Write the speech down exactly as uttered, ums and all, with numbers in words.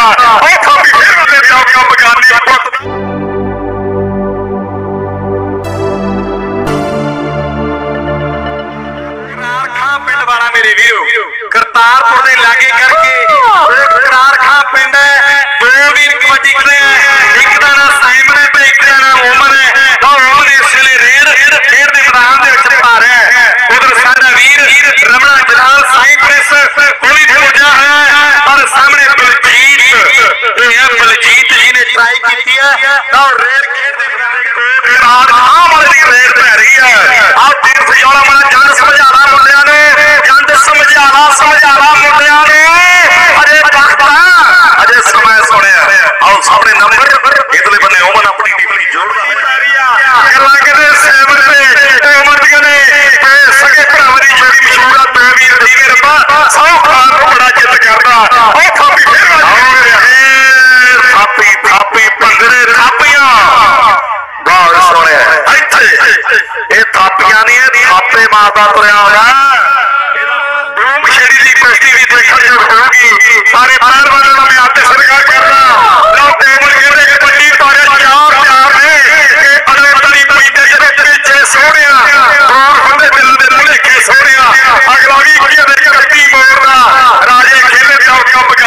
करता ओ थापी फिर बदले जाऊगा बगाने पिंड वाला मेरे वीरो करतारपुर दे लागे करके करार खां पिंड है दो वीर कबड्डी खेलते हैं एक दा नाम साइमन है ते एक दा नाम उमर है तो उन्होंने इस वेले रेड खेड दे मैदान दे विच पा रहा है उधर साडा वीर रमणा जलाल साई प्रेस कोई पूजा है और सामने बलजीत ये बलजीत जी ने ट्राई की है और रेड खेड दे मैदान करार खां वाले दी रेड पै रही है आप देख सजाला मां जान समझाना मुंडियां ने जंद समझाना समझाना मुंडियां ने अजे वक्त अजे समय सुनिया आओ सामने नंबर इधरले बन्ने ओमन अपनी टीम की जोड़दा गल्लां कहंदे सैमर ते ओमन कहंदे सगे भरावां दी जोड़ी मशहूर आ ते वीर दीवे रब्बा सौ खान नूं बड़ा जिद्द करदा ओ थापी फिर थापी थापी भंगड़े थापियां गौर सुने इत्थे ये थापियां नहीं थापे मारदा तुरिया होया छेड़ी दी कुश्ती भी देखने जो होगी सारे पैर वालों में आते सरकार करना लो टेबल कहते कि बड़ी तारे चार चार ने कि अगले तरी पीते जरे पीछे सोनिया और होंदे दिल दे लेखे सोनिया अगला भी कुड़ियां दे कट्टी मोड़ना राजे खेले जाओ कब